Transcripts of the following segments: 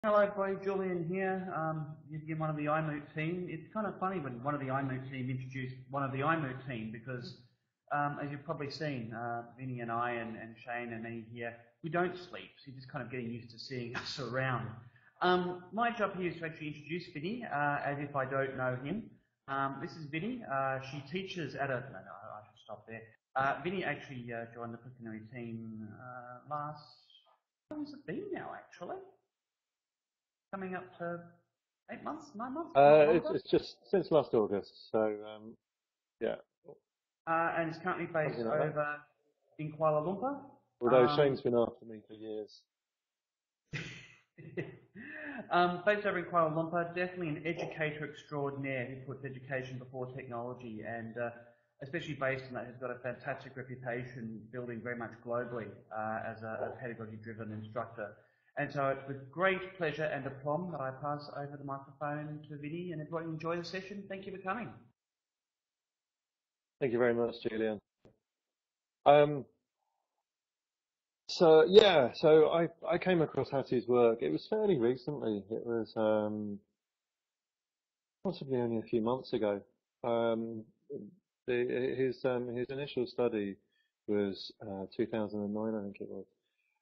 Hello, everybody. Julian here. You're one of the iMoot team. It's kind of funny when one of the iMoot team introduced one of the iMoot team because, as you've probably seen, Vinny and I and Shane and me here, we don't sleep. So you're just kind of getting used to seeing us around. My job here is to actually introduce Vinny, as if I don't know him. This is Vinny. She teaches at a. No, I should stop there. Vinny actually joined the Pictionary team last. How long has it been now, actually? Coming up to 8 months, 9 months, not longer. It's just since last August, so yeah, And it's currently based something like that. over in Kuala Lumpur. Although Shane's been after me for years. Based over in Kuala Lumpur, definitely an educator extraordinaire who puts education before technology, and especially based on that, has got a fantastic reputation, building very much globally as a pedagogy-driven instructor. And so it's with great pleasure and aplomb that I pass over the microphone to Vinny, and everybody enjoy the session. Thank you for coming. Thank you very much, Julian. So I came across Hattie's work. It was fairly recently. It was possibly only a few months ago. His initial study was 2009, I think it was.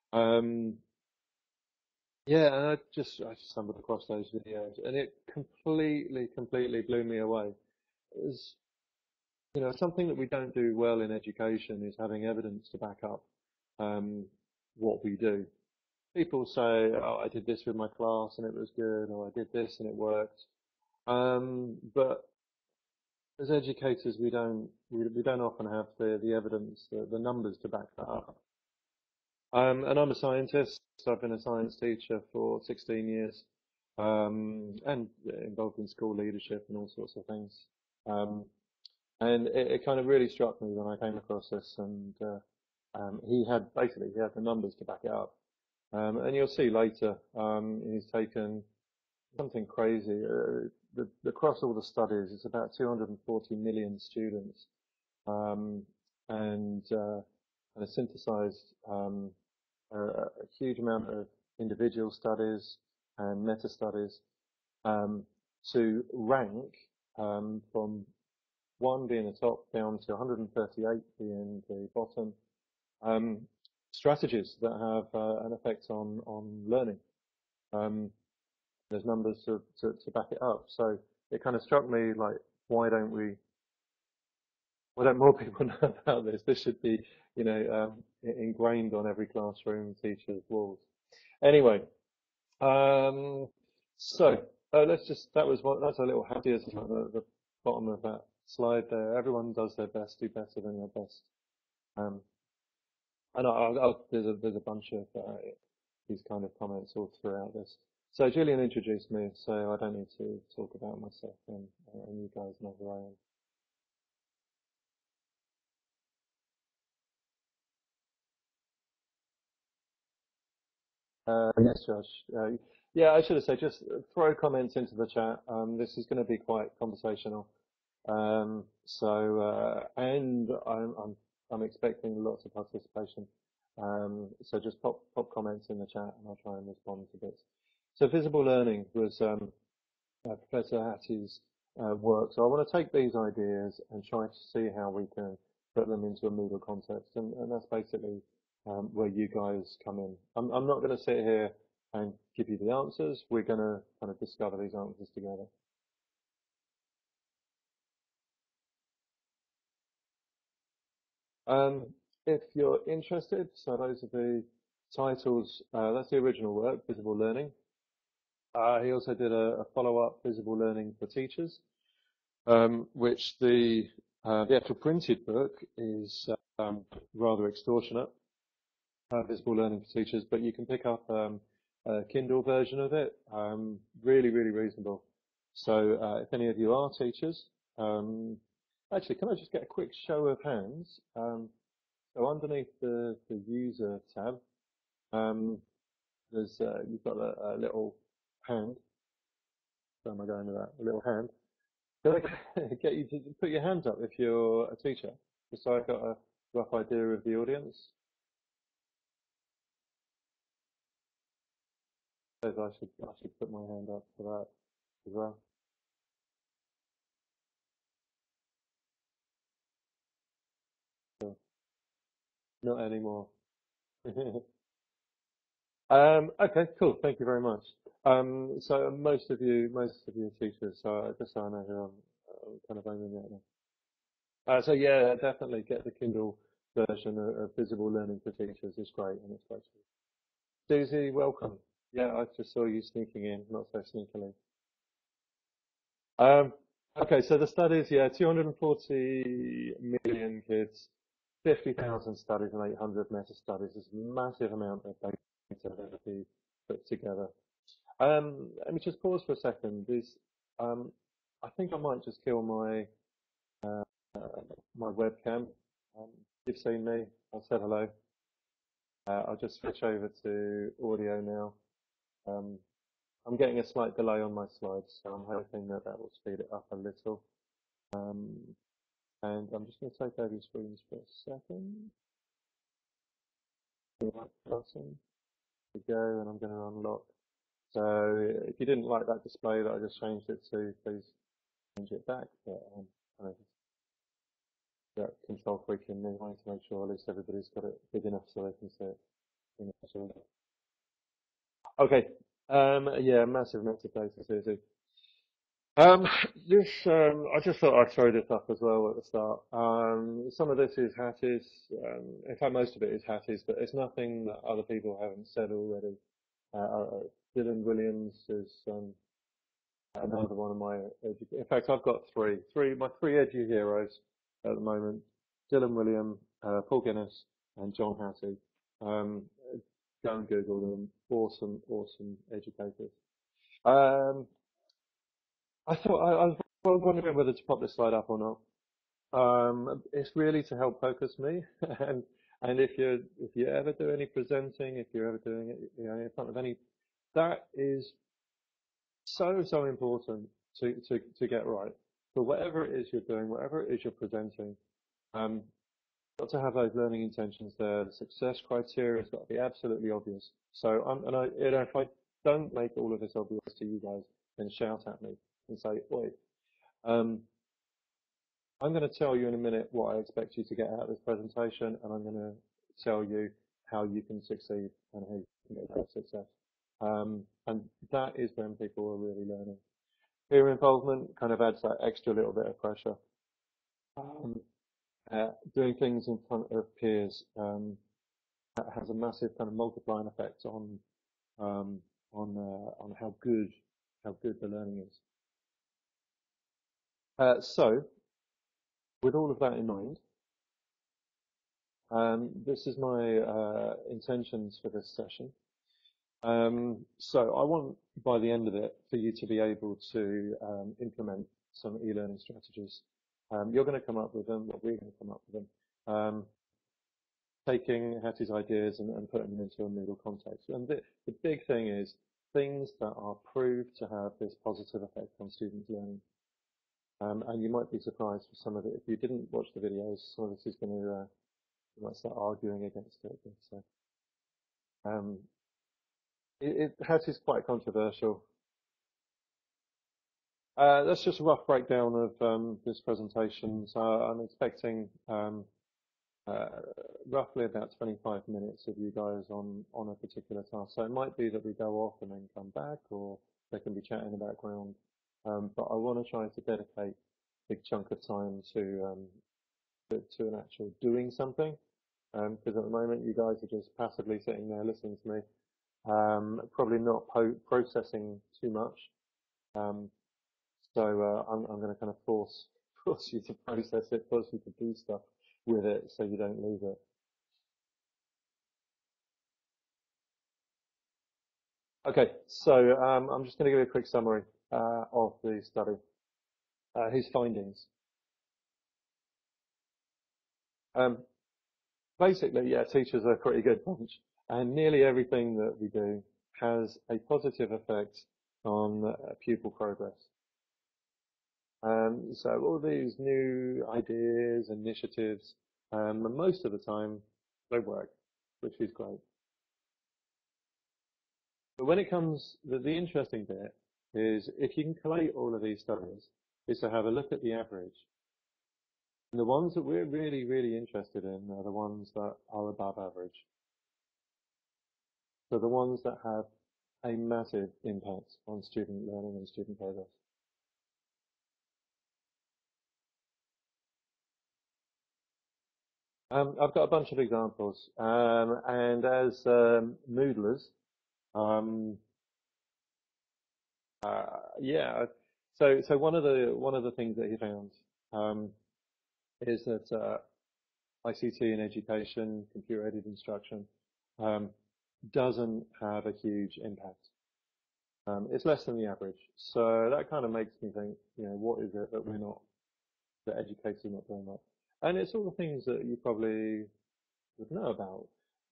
Yeah, and I just stumbled across those videos, and it completely blew me away. It was, something that we don't do well in education is having evidence to back up what we do. People say, "Oh, I did this with my class and it was good," or "I did this and it worked." But as educators, we don't often have the evidence, the numbers to back that up. And I'm a scientist. So I've been a science teacher for 16 years, and involved in school leadership and all sorts of things. And it kind of really struck me when I came across this, and he had the numbers to back it up. And you'll see later, he's taken something crazy. Across all the studies, it's about 240 million students, and synthesized a huge amount of individual studies and meta studies to rank from 1 being the top down to 138 being the bottom, strategies that have an effect on learning. There's numbers to back it up. So it kind of struck me like, why don't more people know about this? This should be, ingrained on every classroom teacher's walls. Anyway, that's a little happy as the bottom of that slide there. Everyone does their best, do better than their best. And there's a bunch of these kind of comments all throughout this. So Julian introduced me, so I don't need to talk about myself, and you guys know who I am. Yes, Josh. Yeah, I should have said, just throw comments into the chat. This is going to be quite conversational. And I'm expecting lots of participation. So just pop comments in the chat, and I'll try and respond to bits. So visible learning was Professor Hattie's work. So I want to take these ideas and try to see how we can put them into a Moodle context, and that's basically where you guys come in. I'm not going to sit here and give you the answers. We're going to kind of discover these answers together. If you're interested, so those are the titles. That's the original work, Visible Learning. He also did a follow-up, Visible Learning for Teachers, which the actual printed book is rather extortionate, Visible Learning for Teachers, but you can pick up a Kindle version of it, really reasonable. So if any of you are teachers, actually, can I just get a quick show of hands? So underneath the user tab, you've got a little hand. Where am I going with that? A little hand. Can I get you to put your hands up if you're a teacher, just so I've got a rough idea of the audience? says I should put my hand up for that as well. So, not anymore. Okay, cool. Thank you very much. So most of you are teachers, so just so I know who I'm kind of aiming at now. So yeah, definitely get the Kindle version of Visible Learning for Teachers. It's great, and it's great. Susie, welcome. Yeah, I just saw you sneaking in, not so sneakily. Um, okay, so the studies, yeah, 240 million kids, 50,000 studies and 800 meta-studies. It's a massive amount of data that be put together. Let me just pause for a second. I think I might just kill my uh, my webcam. You've seen me. I said hello. I'll just switch over to audio now. I'm getting a slight delay on my slides, so I'm hoping that will speed it up a little. And I'm just going to take over your screens for a second. Button. Here we go, and I'm going to unlock. So if you didn't like that display that I just changed it to, please change it back. But kind of that control freak in me wanting to make sure at least everybody's got it big enough so they can see it. Okay. Yeah, massive amounts of data, Susie. I just thought I'd throw this up as well at the start. Some of this is Hatties. In fact, most of it is Hatties, but it's nothing that other people haven't said already. Dylan Williams is another one of my in fact, I've got my three edgy heroes at the moment: Dylan Williams, Paul Guinness, and John Hattie. Um, go and Google them. Awesome, awesome educators. Um, I was wondering whether to pop this slide up or not. It's really to help focus me, and if you ever do any presenting, if you're ever doing it, in front of any, that is so important to get right. For whatever it is you're doing, whatever it is you're presenting, got to have those learning intentions there. The success criteria has got to be absolutely obvious. So if I don't make all of this obvious to you guys, then shout at me and say, "Oi." I'm going to tell you in a minute what I expect you to get out of this presentation, and I'm going to tell you how you can succeed and how you can get great success. And that is when people are really learning. Peer involvement kind of adds that extra little bit of pressure. Doing things in front of peers has a massive kind of multiplying effect on how good the learning is. So, with all of that in mind, this is my intentions for this session. So I want, by the end of it, for you to be able to implement some e-learning strategies. You're going to come up with them, or we're going to come up with them, taking Hattie's ideas and putting them into a Moodle context. And the big thing is things that are proved to have this positive effect on students' learning. And you might be surprised for some of it. If you didn't watch the videos, some of this is going to, you might start arguing against it. So, Hattie's quite controversial. That's just a rough breakdown of this presentation. So I'm expecting roughly about 25 minutes of you guys on a particular task. So it might be that we go off and then come back, or they can be chatting in the background. But I want to try to dedicate a big chunk of time to an actual doing something. Because at the moment you guys are just passively sitting there listening to me, probably not processing too much. So I'm going to kind of force you to process it, force you to do stuff with it, so you don't lose it. Okay, so I'm just going to give you a quick summary of the study. His findings. Basically, yeah, teachers are a pretty good bunch, and nearly everything that we do has a positive effect on pupil progress. So all these new ideas, initiatives, most of the time they work, which is great. But when it comes, the interesting bit is if you can collate all of these studies, is to have a look at the average. And the ones that we're really, really interested in are the ones that are above average. So the ones that have a massive impact on student learning and student progress. I've got a bunch of examples, and as Moodlers, um, yeah. So one of the things that he found is that ICT in education, computer-aided instruction, um, doesn't have a huge impact. It's less than the average. So that kind of makes me think, what is it that that educators are not doing right? And it's all the things that you probably would know about.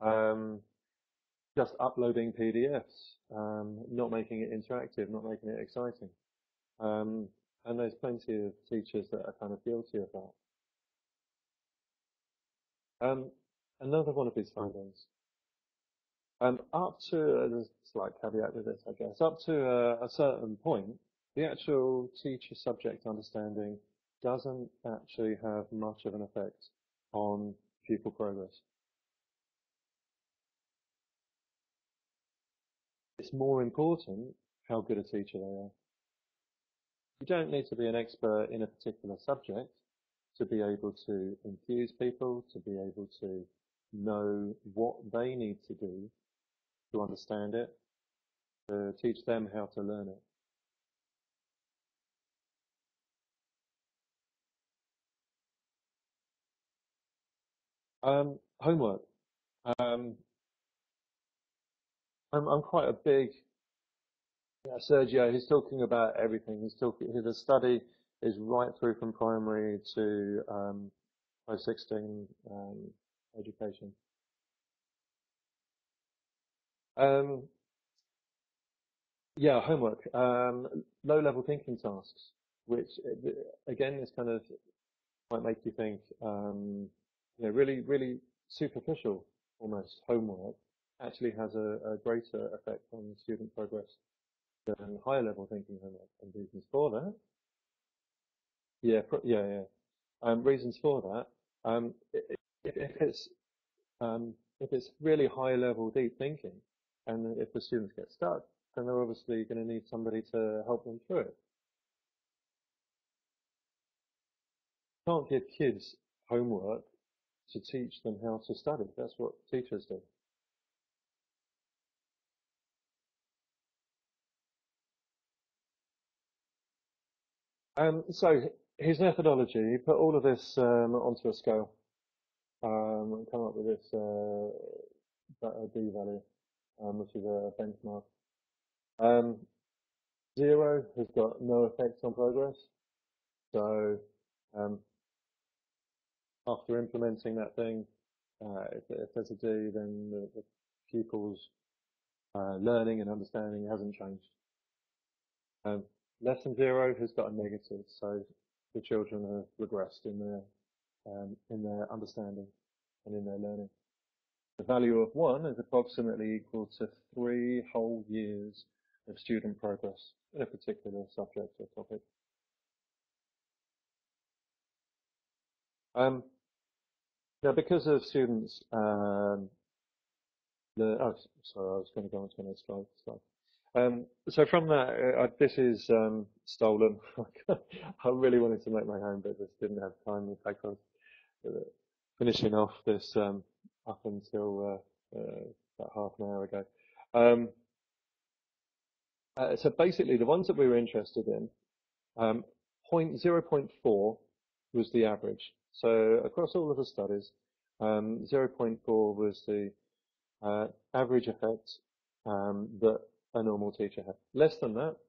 Just uploading PDFs, not making it interactive, not making it exciting. And there's plenty of teachers that are kind of guilty of that. Another one of his findings, up to, there's a slight caveat with this, I guess, up to a certain point, the actual teacher subject understanding doesn't actually have much of an effect on pupil progress. It's more important how good a teacher they are. You don't need to be an expert in a particular subject to be able to infuse people, to be able to know what they need to do to understand it, to teach them how to learn it. Homework. Um, I'm quite a big Sergio. He's talking about everything. The study is right through from primary to post-16 education. Um, yeah, homework. Low-level thinking tasks, which again is kind of might make you think, really, really superficial almost homework actually has a greater effect on student progress than higher level thinking homework. And reasons for that, yeah. Reasons for that, if it's if it's really high level deep thinking, and if the students get stuck, then they're obviously going to need somebody to help them through it. You can't give kids homework to teach them how to study. That's what teachers do. So his methodology, he put all of this onto a scale and come up with this D value, which is a benchmark. 0 has got no effect on progress. So um, after implementing that thing, if there's a D, then the pupils' learning and understanding hasn't changed. Less than 0 has got a negative, so the children have regressed in their understanding and in their learning. The value of 1 is approximately equal to 3 whole years of student progress in a particular subject or topic. Now, because of students, oh, sorry, I was going to go on to the next slide. So from that, this is stolen. I really wanted to make my own, but just didn't have time. In fact, I was finishing off this up until about half an hour ago. So basically, the ones that we were interested in, 0.4 was the average. So across all of the studies, 0.4 was the average effect that a normal teacher had. Less than that,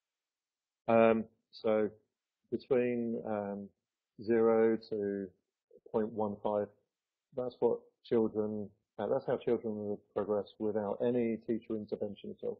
so between 0 to 0.15, that's what children, that's how children would progress without any teacher intervention at all.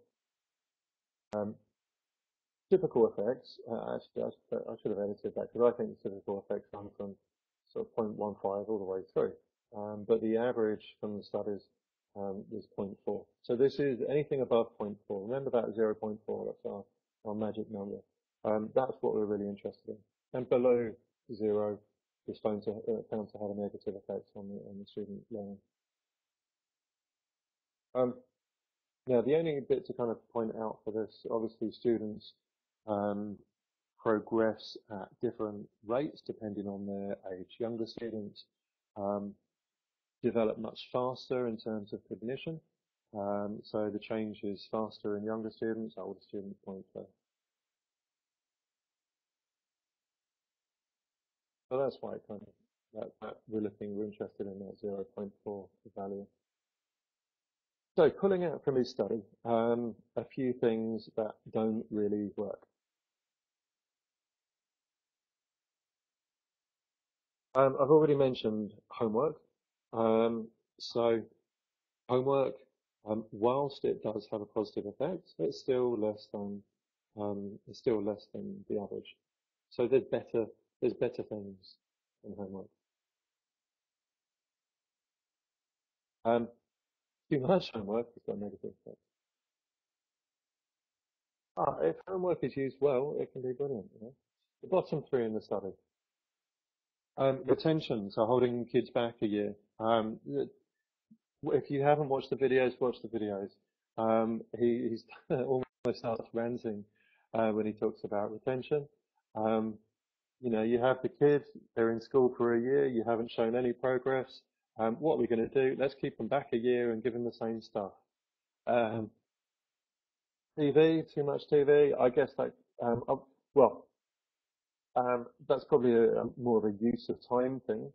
Typical effects, actually, I should have edited that because I think the typical effects run from sort of 0.15 all the way through. But the average from the studies was 0.4. So this is anything above 0.4. Remember that 0.4, that's our magic number. That's what we're really interested in. And below 0 is found to have a negative effect on the student learning. Now, the only bit to kind of point out for this, obviously students progress at different rates depending on their age. Younger students develop much faster in terms of cognition. So the change is faster in younger students, older students won't. So that's why kind of we're interested in that 0.4 value. So pulling out from his study, a few things that don't really work. I've already mentioned homework. So homework, whilst it does have a positive effect, it's still less than the average. So there's better things than homework. Too much homework has got a negative effect. If homework is used well, it can be brilliant. You know? The bottom three in the study. Retention, so holding kids back a year. If you haven't watched the videos, watch the videos. He's almost starts ranting when he talks about retention. You know, you have the kids, they're in school for a year, you haven't shown any progress. What are we going to do? Let's keep them back a year and give them the same stuff. TV, too much TV. I guess that, that's probably more of a use of time thing.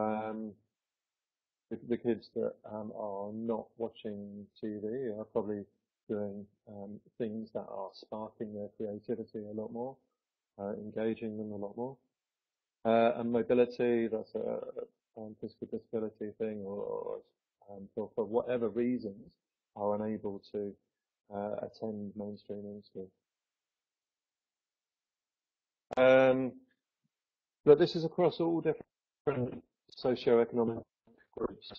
The kids that are not watching TV are probably doing things that are sparking their creativity a lot more, engaging them a lot more. And mobility, that's a physical disability thing, or for whatever reasons are unable to attend mainstream school. But this is across all different socio-economic groups,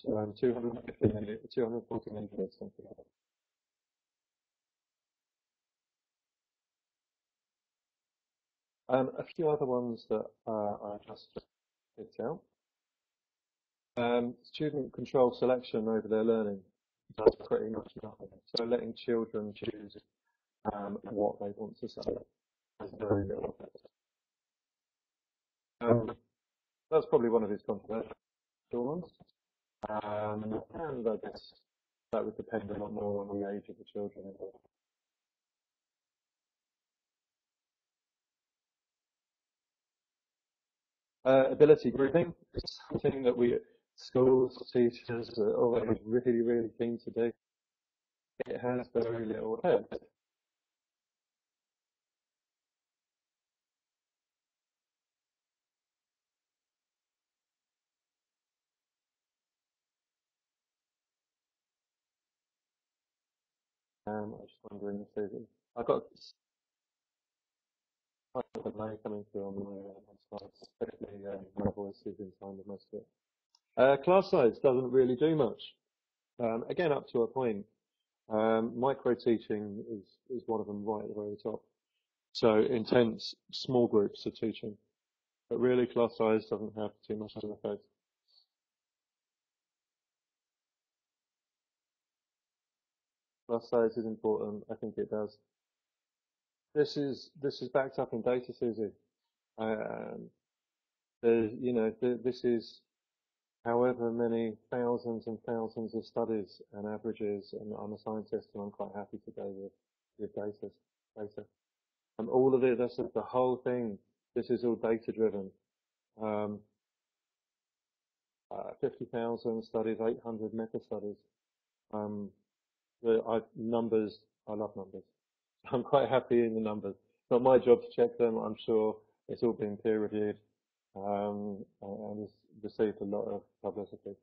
240 million kids, something like that. A few other ones that I just picked out. Student control selection over their learning does pretty much nothing. So letting children choose what they want to study has very little effect. That's probably one of his controversial ones. And I guess that would depend a lot more on the age of the children involved. Ability grouping is something that we schools, teachers are always really, really keen to do. It has very little effect. I was just wondering if there's, I've got quite a delay coming through on my slides. Hopefully my voice is in time with most of it. Class size doesn't really do much. Again, up to a point. Micro teaching is one of them right at the very top. So intense small groups of teaching. But really class size doesn't have too much of an effect. Class size is important. I think it does. This is backed up in data, Susie. This is however many thousands and thousands of studies and averages, and I'm a scientist and I'm quite happy to go with data. All of it, that's the whole thing. This is all data driven. 50,000 studies, 800 meta-studies. Numbers, I love numbers. I'm quite happy in the numbers. It's not my job to check them. I'm sure it's all been peer reviewed and it's received a lot of publicity.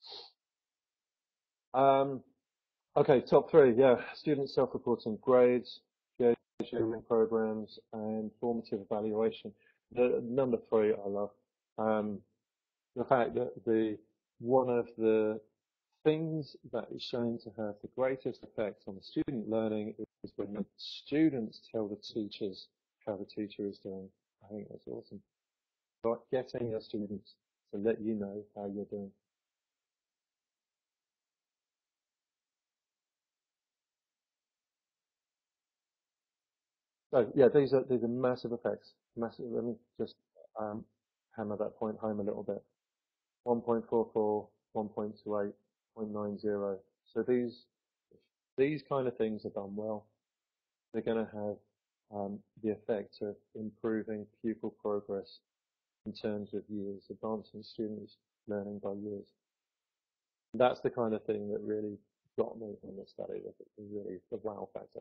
Okay, top three. Yeah, student self-reporting grades, sharing programs, and formative evaluation. The number three I love. The fact that one of the things that is shown to have the greatest effect on the student learning is when the students tell the teachers how the teacher is doing. I think that's awesome. But getting your students to let you know how you're doing. So yeah, these are massive effects. Massive. Let me just hammer that point home a little bit. 1.44, 1.28, 0.90. So these kind of things are done well. They're going to have the effect of improving pupil progress in terms of years, advancing students' learning by years. And that's the kind of thing that really got me in this study. Really the wow factor.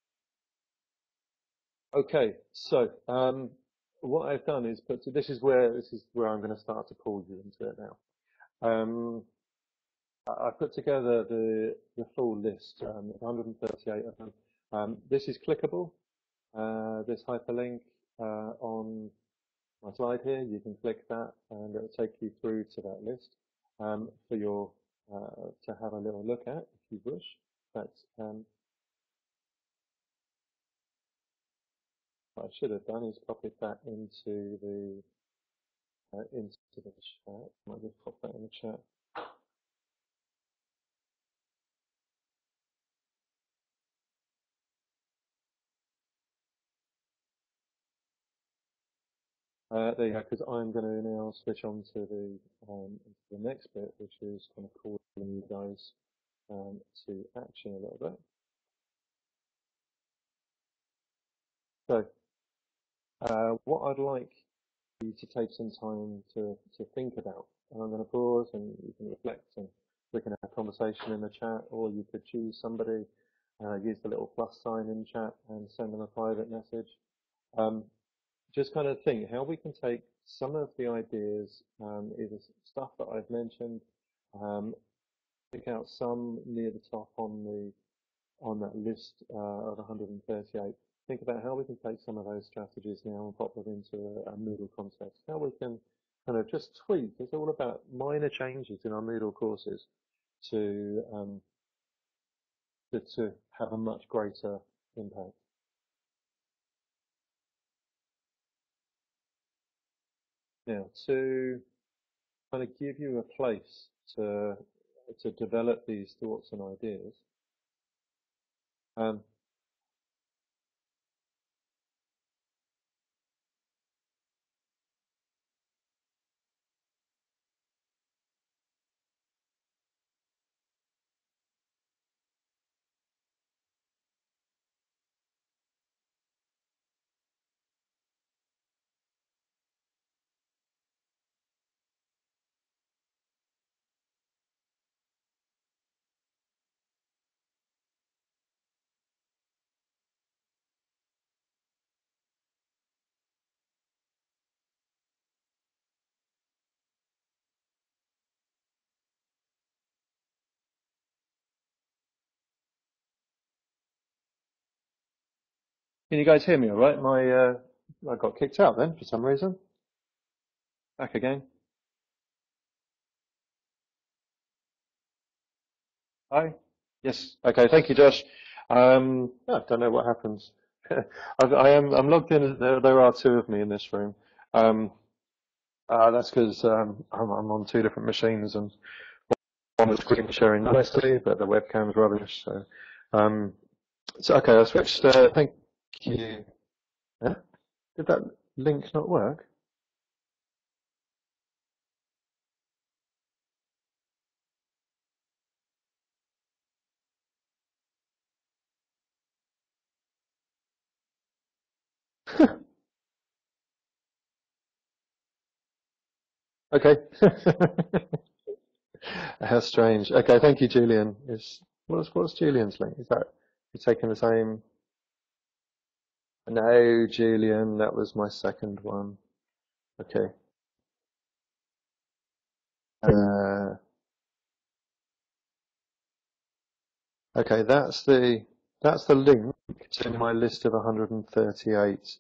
Okay, so what I've done is this is where I'm going to start to pull you into it now. I put together the full list, 138 of them. This is clickable. This hyperlink on my slide here, you can click that and it'll take you through to that list for your to have a little look at if you wish. But what I should have done is copied that into the chat. I might just pop that in the chat. There you go, because I'm going to now switch on to the next bit, which is kind of calling you guys to action a little bit. So what I'd like you to take some time to think about, and I'm going to pause and you can reflect and we can have a conversation in the chat, or you could choose somebody, use the little plus sign in chat and send them a private message. Just kind of think how we can take some of the ideas, either stuff that I've mentioned, pick out some near the top on that list of 138. Think about how we can take some of those strategies now and pop them into a Moodle context. How we can kind of just tweak. It's all about minor changes in our Moodle courses to have a much greater impact. Now, to kind of give you a place to develop these thoughts and ideas, can you guys hear me all right? I got kicked out then for some reason. Back again. Hi. Yes. Okay. Thank you, Josh. I don't know what happens. I'm logged in. There are two of me in this room. That's because I'm on two different machines and one is screen sharing nicely, but the webcam's rubbish. So okay, I switched. Thank you. Yeah? Did that link not work? Okay. How strange. Okay, thank you, Julian. What's Julian's link? Is that you're taking the same? No, Julian, that was my second one. Okay. Okay, that's the link to my list of 138.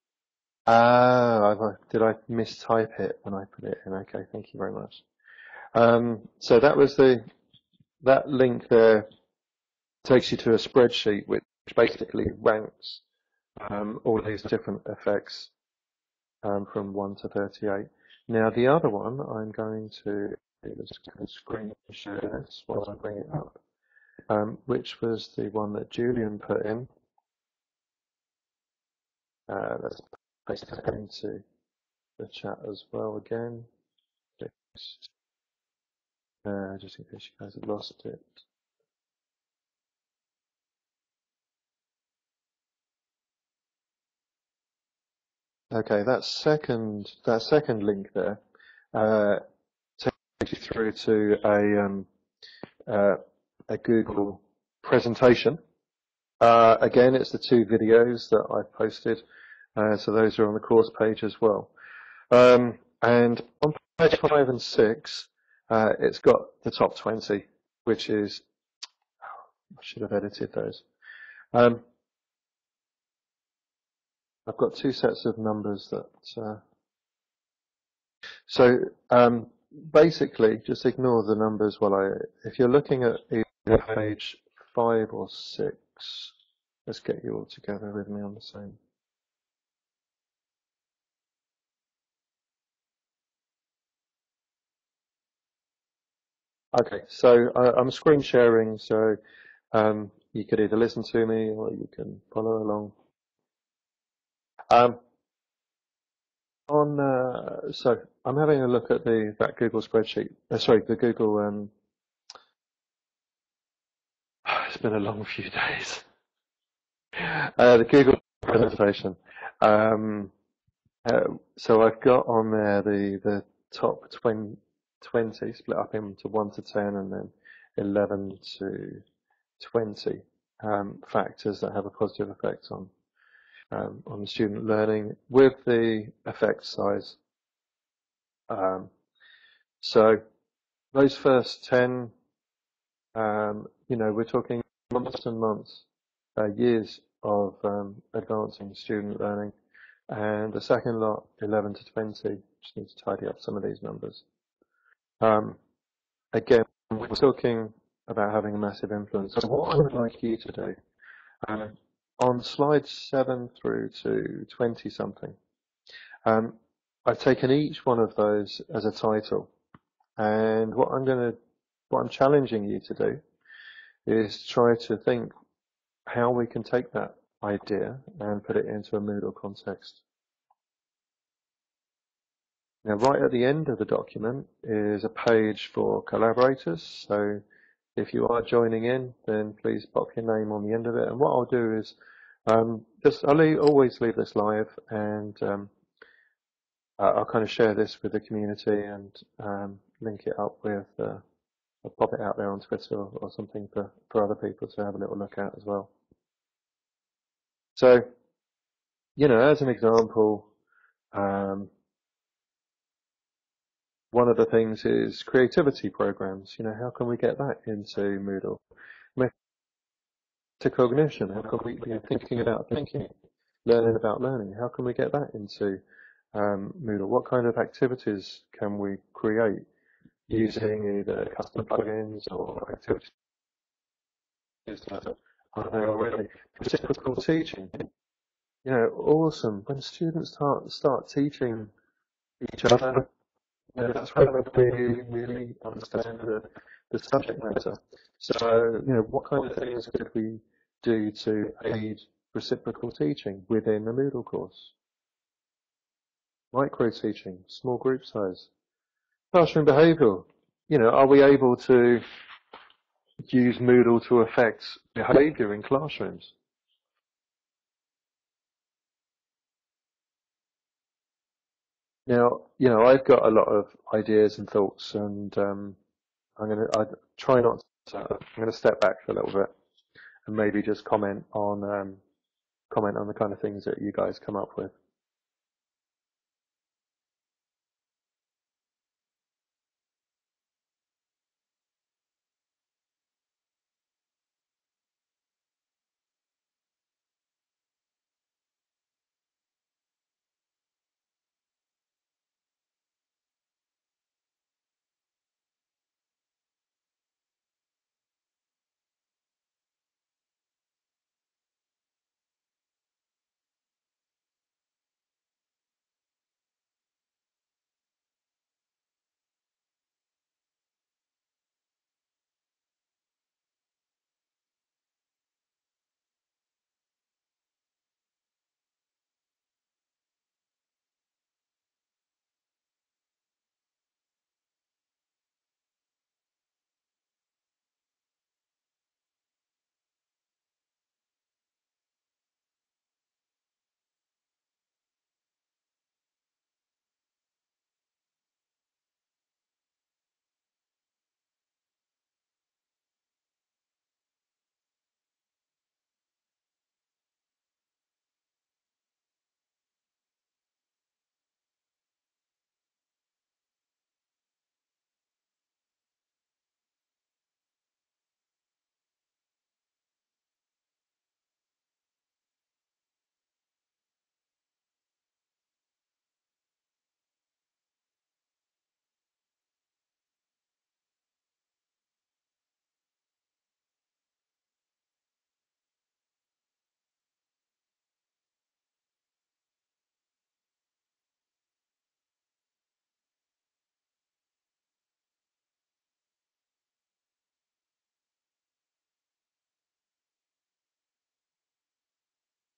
Did I mistype it when I put it in? Okay, thank you very much. So that link there takes you to a spreadsheet which basically ranks all these different effects from 1 to 38. Now the other one, I'm going to screen share this while I bring it up, which was the one that Julian put in. Let's paste that into the chat as well again, just in case you guys have lost it. Okay, that second link there takes you through to a Google presentation. Again, it's the 2 videos that I've posted, so those are on the course page as well. And on page 5 and 6, it's got the top 20, which is, I should have edited those. I've got 2 sets of numbers that, basically just ignore the numbers if you're looking at either page 5 or 6, let's get you all together with me on the same. Okay, so I'm screen sharing, so you could either listen to me or you can follow along. So I'm having a look at that Google spreadsheet. The Google. It's been a long few days. The Google presentation. So I've got on there the top 20 split up into 1 to 10 and then 11 to 20 factors that have a positive effect on the student learning with the effect size. So those first 10, we're talking months and months, years of advancing student learning. And the second lot, 11 to 20, just need to tidy up some of these numbers. Again, we're talking about having a massive influence. So what I would like you to do, on slides 7 through to 20 something, I've taken each one of those as a title. And what I'm challenging you to do is try to think how we can take that idea and put it into a Moodle context. Now, right at the end of the document is a page for collaborators. So if you are joining in, then please pop your name on the end of it. And what I'll do is always leave this live, and I'll kind of share this with the community and link it up with, I'll pop it out there on Twitter or something for other people to have a little look at as well. So, as an example, one of the things is creativity programs. How can we get that into Moodle? Metacognition, how can we be thinking about thinking, learning about learning? How can we get that into Moodle? What kind of activities can we create using either custom plugins or activities that are there already? Reciprocal teaching. Awesome. When students start teaching each other, that's when they really understand the subject matter. So, what kind of things could we do to aid reciprocal teaching within a Moodle course? Micro teaching, small group size, classroom behavioural. Are we able to use Moodle to affect behaviour in classrooms? Now, I've got a lot of ideas and thoughts, and I'm going to step back for a little bit and maybe just comment on the kind of things that you guys come up with.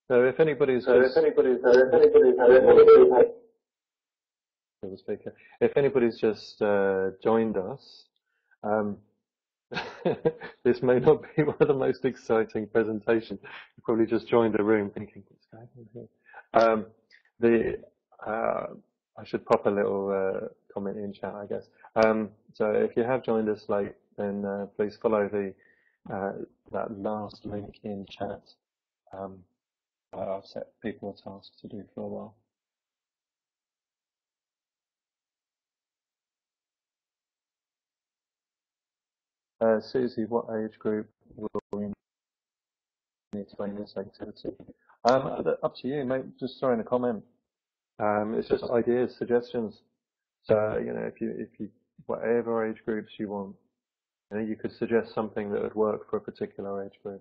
So if anybody's So just if anybody's had the speaker, if anybody's just joined us, um, this may not be one of the most exciting presentations. You probably just joined the room thinking, what's going on here? The I should pop a little comment in chat, I guess. So if you have joined us late, then please follow the that last link in chat. I've set people a task to do for a while. Susie, what age group will we need to aim this activity? Up to you, mate. Just throw in a comment. It's just ideas, suggestions. So if you whatever age groups you want, you could suggest something that would work for a particular age group.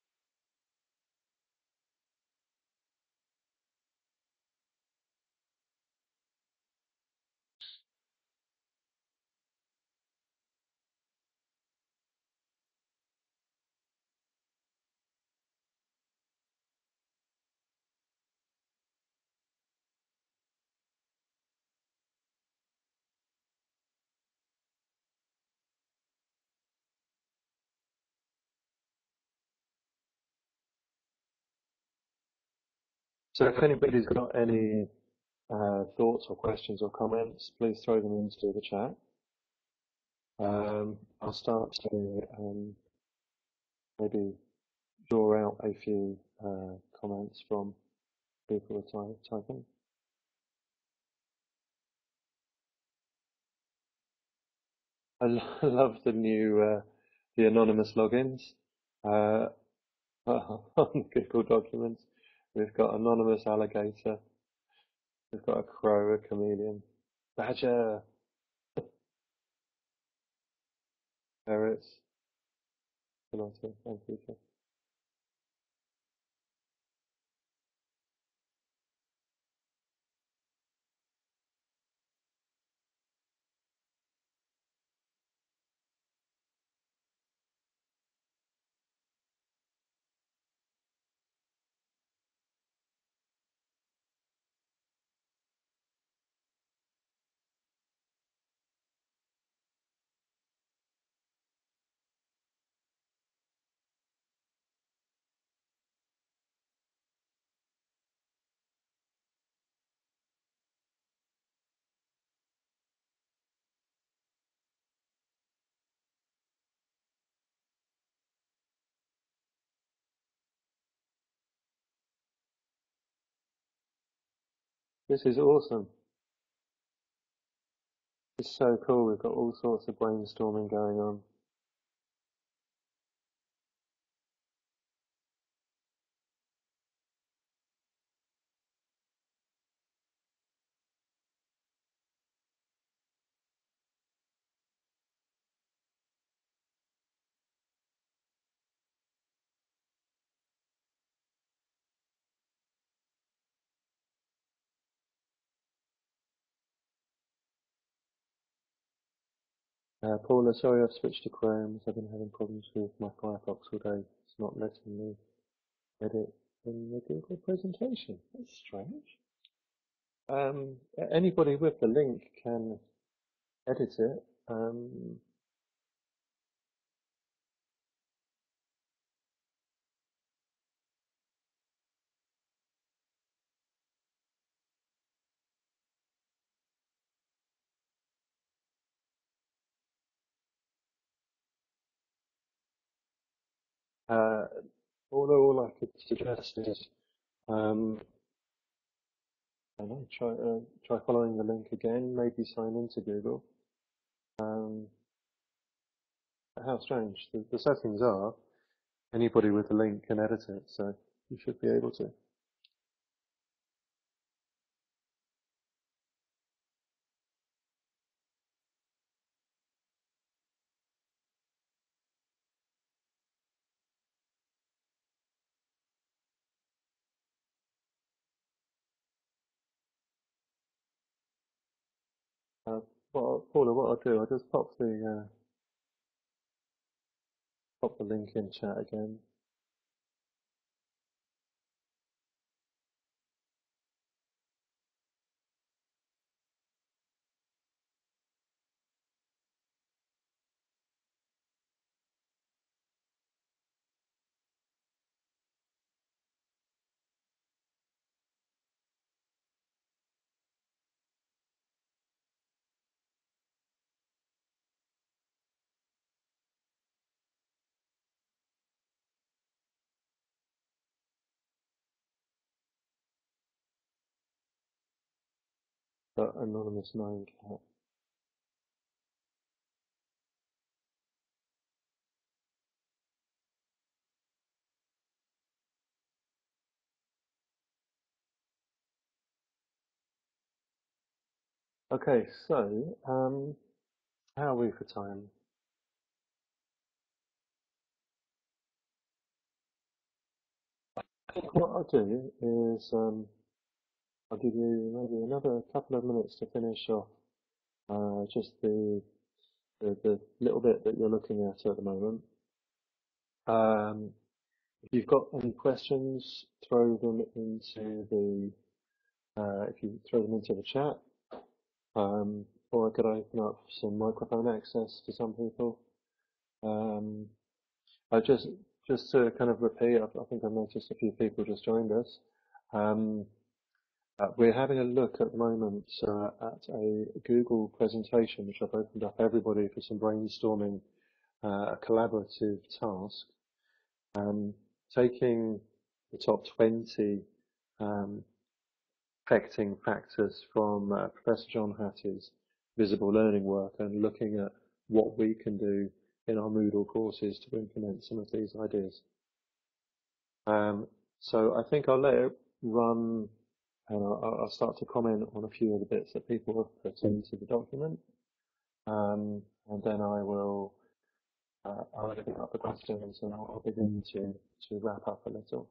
So if anybody's got any thoughts or questions or comments, please throw them into the chat. I'll start to maybe draw out a few comments from people who are typing. I love the new the anonymous logins on Google Documents. We've got anonymous alligator. We've got a crow, a chameleon, badger, ferrets, tomato, and people. This is awesome. It's so cool. We've got all sorts of brainstorming going on. Paula, sorry I've switched to Chrome. I've been having problems with my Firefox all day. It's not letting me edit in the Google presentation. That's strange. Anybody with the link can edit it. All I could suggest is, I don't know, try following the link again. Maybe sign into Google. How strange. The settings are anybody with the link can edit it, so you should be able to. Paula, what I'll do, I'll just pop the link in chat again. So anonymous known cat. Okay, so how are we for time? I think what I'll do is I'll give you maybe another couple of minutes to finish off just the little bit that you're looking at the moment. If you've got any questions, throw them into the if you throw them into the chat, or I could open up some microphone access to some people. I just to kind of repeat, I think I've noticed a few people just joined us. We're having a look at the moment at a Google presentation, which I've opened up everybody for some brainstorming, a collaborative task, taking the top 20 affecting factors from Professor John Hattie's visible learning work and looking at what we can do in our Moodle courses to implement some of these ideas. So I think I'll let it run, and I'll start to comment on a few of the bits that people have put into the document, and then I will I'll open up the questions and I'll begin to wrap up a little.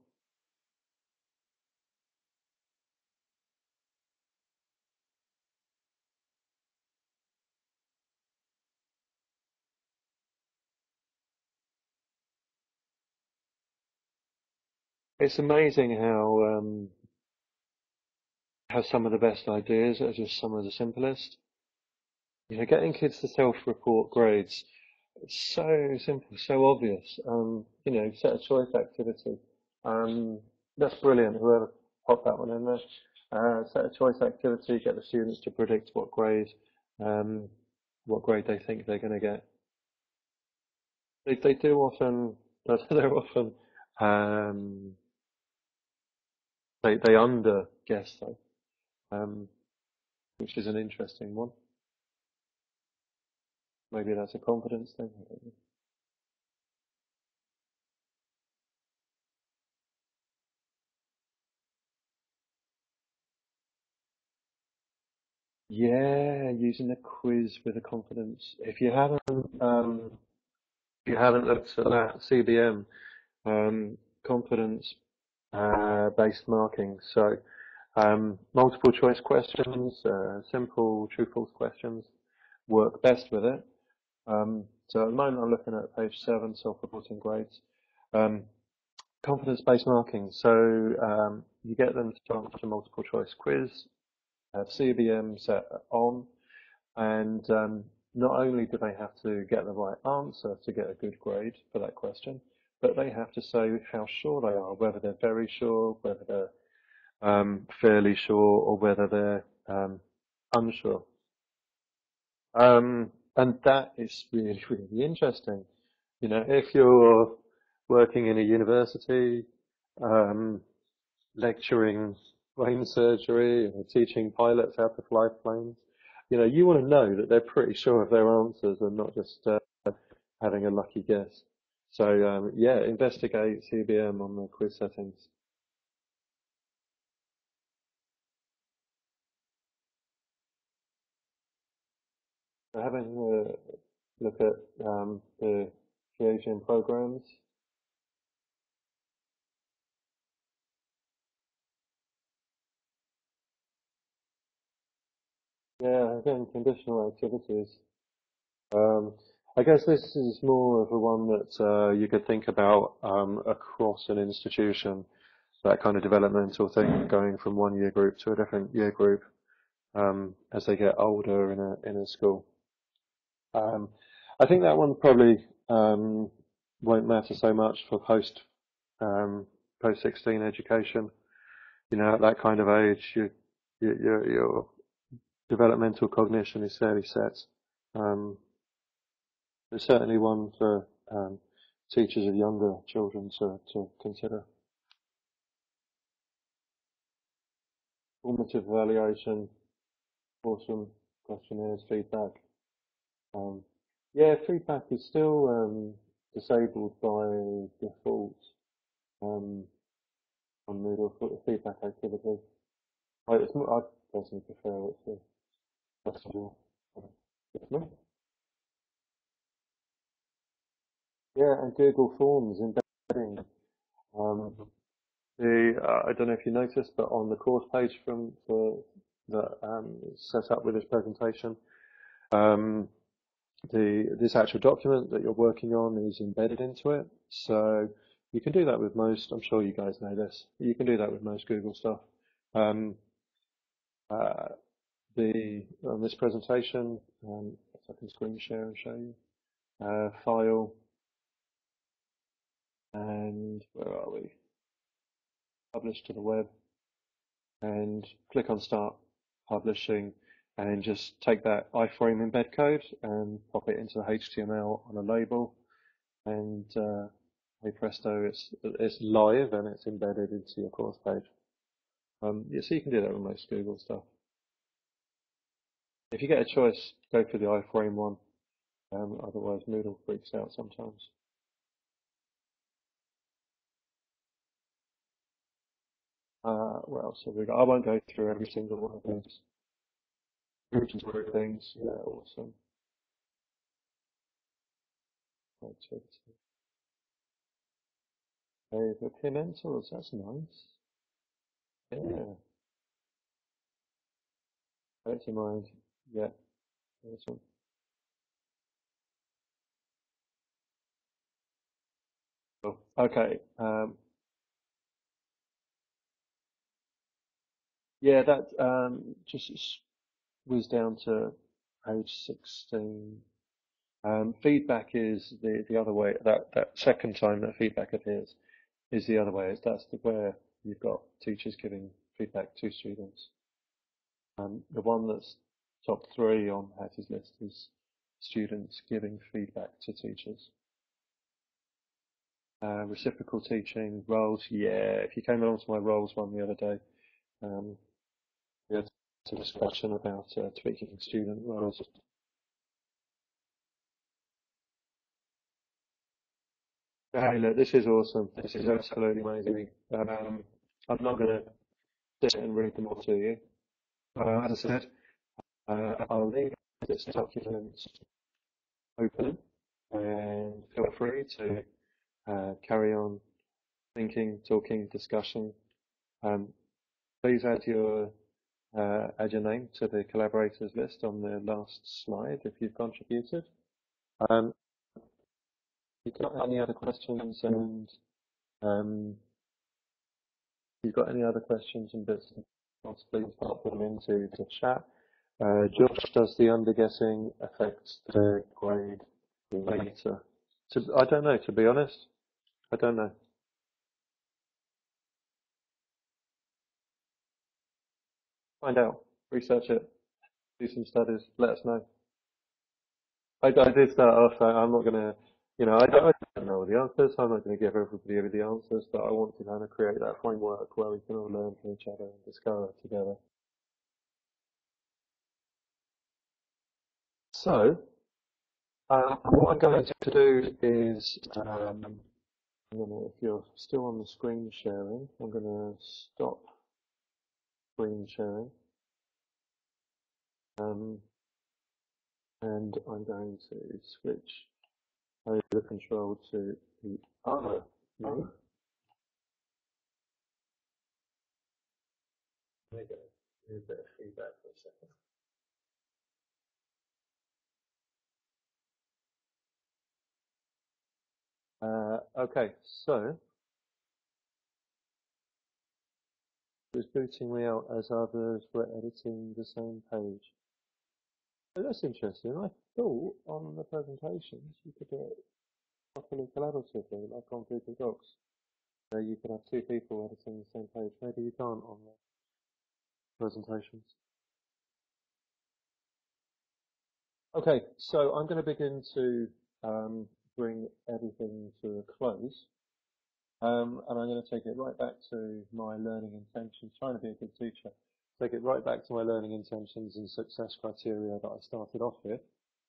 It's amazing how some of the best ideas are just some of the simplest. You know, getting kids to self-report grades, it's so simple, so obvious. You know, set a choice activity. That's brilliant, whoever popped that one in there. Set a choice activity, get the students to predict what grade they think they're going to get. They do often, they're often, they under guess though, which is an interesting one. Maybe that's a confidence thing. I don't know. Yeah, using a quiz with a confidence. If you haven't looked at that CBM, confidence based marking. So multiple choice questions, simple true false questions work best with it. So at the moment I'm looking at page 7, self-reporting grades. Confidence based marking. So you get them to answer a multiple choice quiz, have CBM set on, and not only do they have to get the right answer to get a good grade for that question, but they have to say how sure they are, whether they're very sure, whether they're fairly sure, or whether they're unsure. And that is really, really interesting. You know, if you're working in a university, lecturing brain surgery or teaching pilots how to fly planes, you know, you want to know that they're pretty sure of their answers and not just having a lucky guess. So yeah, investigate CBM on the quiz settings. So having a look at the Asian programs. Yeah, again, conditional activities. I guess this is more of a one that you could think about across an institution, that kind of developmental thing, going from one year group to a different year group as they get older in a school. I think that one probably won't matter so much for post 16 education. You know, at that kind of age, your developmental cognition is fairly set. There's certainly one for teachers of younger children to consider. Formative evaluation, awesome questionnaires, feedback. Yeah, feedback is still disabled by default on Moodle for feedback activity. I personally prefer it to festival. Yeah, and Google Forms embedding. I don't know if you noticed, but on the course page that set up with this presentation, this actual document that you're working on is embedded into it. So you can do that with most. I'm sure you guys know this. You can do that with most Google stuff. On this presentation, if I can screen share and show you, file, and where are we? Publish to the web, and click on Start Publishing, and just take that iframe embed code and pop it into the HTML on a label, and hey presto, it's live and it's embedded into your course page. Yeah, so you can do that with most Google stuff. If you get a choice, go for the iframe one. Otherwise, Moodle freaks out sometimes. What else have we got? I won't go through every single one of these. Regions group things, yeah, awesome. Activity. Hey, the pimentals, that's nice. Yeah. Bear to mind. Yeah. Awesome. Cool. Okay. Yeah, that just whiz down to page 16. Feedback is the other way. That second time that feedback appears is the other way. That's where you've got teachers giving feedback to students. The one that's top 3 on Hattie's list is students giving feedback to teachers. Reciprocal teaching, roles, yeah. If you came along to my roles one the other day, we had a discussion about tweaking student roles. Hey, look, this is awesome. This is absolutely amazing. I'm not going to sit and read them all to you. As I said, I'll leave this document open, and feel free to carry on thinking, talking, discussion. Please add your name to the collaborators list on the last slide if you've contributed. If you've got any other questions, and if you've got any other questions and bits and bobs, please pop them into the chat. Josh does the underguessing, affects the grade later. I don't know, to be honest. I don't know. Find out, research it, do some studies, let us know. I did start off, I'm not going to, I don't know all the answers, I'm not going to give everybody the answers, but I want to kind of create that framework where we can all learn from each other and discover together. So, what I'm going to do is, if you're still on the screen sharing, I'm going to stop screen sharing. And I'm going to switch over control to the other view. There you go. Here's a bit of feedback for a second. Okay, so it's booting me out as others were editing the same page. So that's interesting. I thought on the presentations you could do it properly collaboratively, like on Google Docs. So you could have 2 people editing the same page. Maybe you can't on the presentations. Okay, so I'm going to begin to bring everything to a close. And I'm going to take it right back to my learning intentions, trying to be a good teacher. take it right back to my learning intentions and success criteria that I started off with.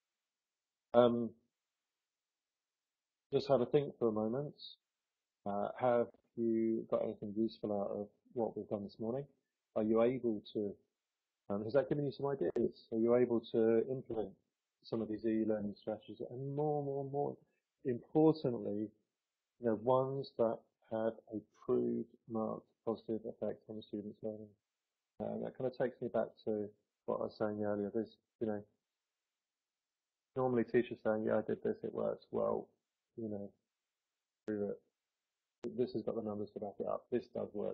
Just have a think for a moment. Have you got anything useful out of what we've done this morning? Are you able to, has that given you some ideas? Are you able to implement some of these e-learning strategies? And more importantly, ones that have a proved marked positive effect on the student's learning. That kind of takes me back to what I was saying earlier. There's, normally teachers saying, yeah, I did this, it works. Well, prove it. This has got the numbers to back it up. This does work.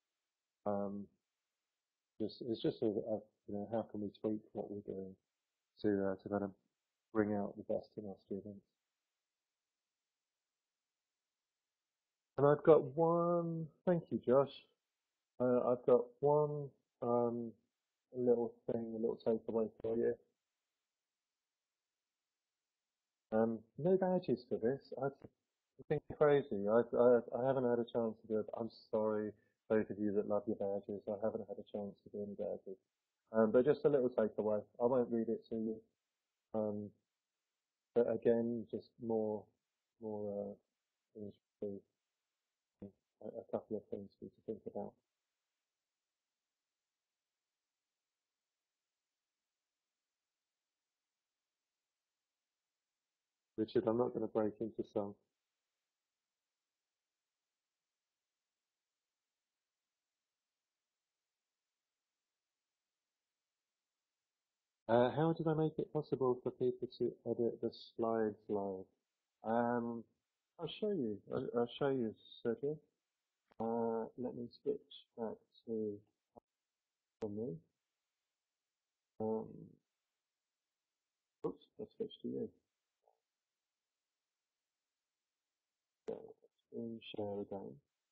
It's just how can we tweak what we're doing to kind of bring out the best in our students. And I've got one, thank you, Josh. I've got one little thing, a little takeaway for you. No badges for this. I think crazy. I haven't had a chance to do it. I'm sorry, those of you that love your badges. I haven't had a chance to do any badges. But just a little takeaway. I won't read it to you. But again, just more things to, a couple of things for you to think about. Richard, I'm not going to break into song. How did I make it possible for people to edit the slides live? I'll show you. I'll show you, Sergio. Let me switch back to me. Oops, let's switch to you. Screen share again.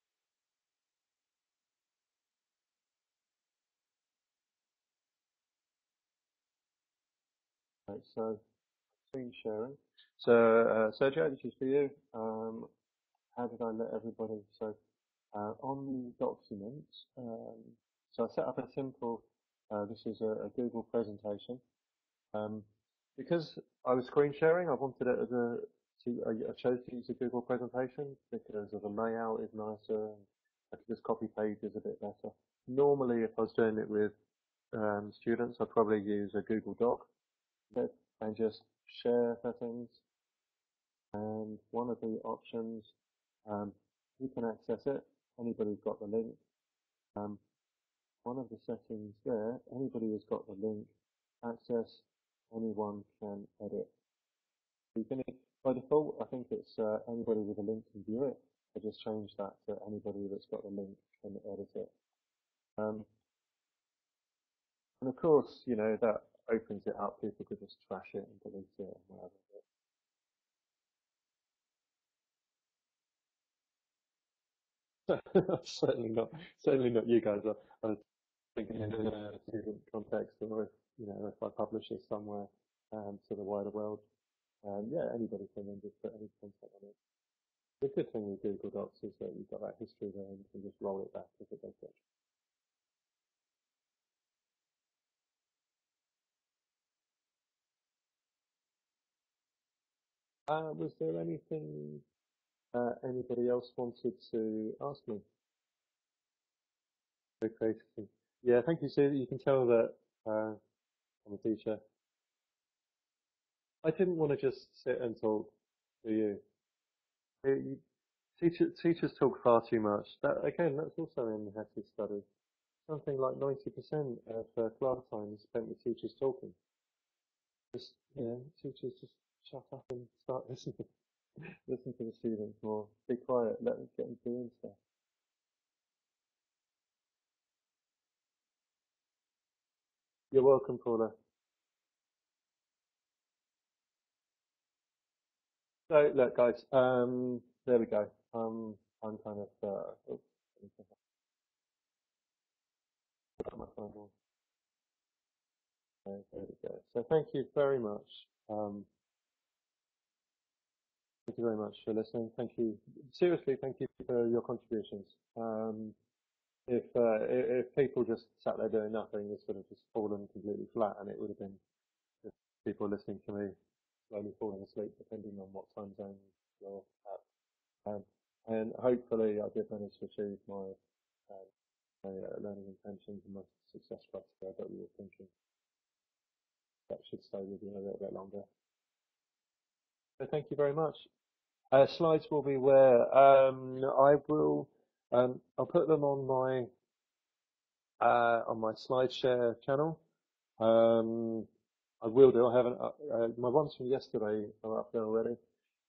Right, so screen sharing. So Sergio, this is for you. How did I let everybody? So on the document, so I set up a simple. This is a Google presentation. Because I was screen sharing, I wanted it as I chose to use a Google presentation because the layout is nicer and I could just copy pages a bit better. Normally, if I was doing it with students, I'd probably use a Google Doc and just share settings. And one of the options, you can access it. Anybody's got the link. One of the settings there, anybody who's got the link, access, anyone can edit. You can, by default, I think it's anybody with a link can view it. I just changed that to anybody that's got the link can edit it. And of course, that opens it up. People could just trash it and delete it and whatever. Certainly not you guys. I was thinking in a student context, or if I publish this somewhere to the wider world, yeah, anybody can then just put any content on it. The good thing with Google Docs is that you've got that history there and you can just roll it back if it does get. Was there anything anybody else wanted to ask me? So creatively. Yeah, thank you, Sue. You can tell that I'm a teacher. I didn't want to just sit and talk to you. Teachers talk far too much. That again, that's also in the Hattie study. Something like 90% of class time is spent with teachers talking. Just teachers just shut up and start listening. Listen to the students more. Be quiet. Let them get them doing stuff. You're welcome, Paula. So look, guys. There we go. I'm kind of. Oops, put my phone on. There we go. So thank you very much. Thank you very much for listening. Thank you. Seriously, thank you for your contributions. if people just sat there doing nothing, this would have just fallen completely flat, and it would have been just people listening to me slowly falling asleep, depending on what time zone you're at. And hopefully, I did manage to achieve my learning intentions and my success criteria that we were thinking. That should stay with you a little bit longer. So thank you very much. Slides will be where I will. I'll put them on my SlideShare channel. I will do. I haven't. My ones from yesterday are up there already.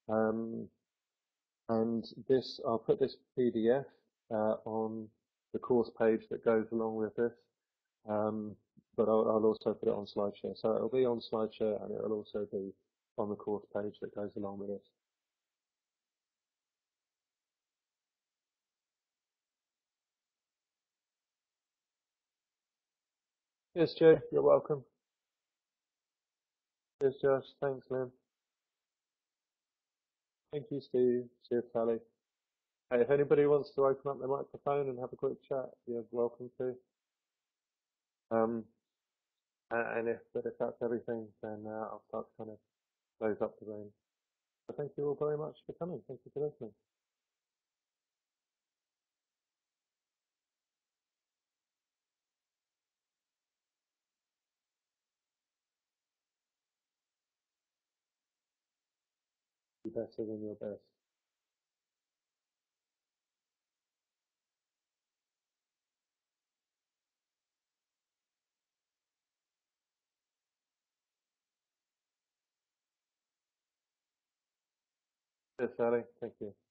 And this, I'll put this PDF on the course page that goes along with this. But I'll also put it on SlideShare. So it'll be on SlideShare, and it'll also be on the course page that goes along with this. Yes, Joe, you're welcome. Yes, Josh. Thanks, Lynn. Thank you, Steve. Cheers, Sally. Hey, if anybody wants to open up their microphone and have a quick chat, you're welcome to. And if that's everything, then I'll start to kind of close up the room. So thank you all very much for coming. Thank you for listening. Be better than your best. Cheers, Sally. Thank you.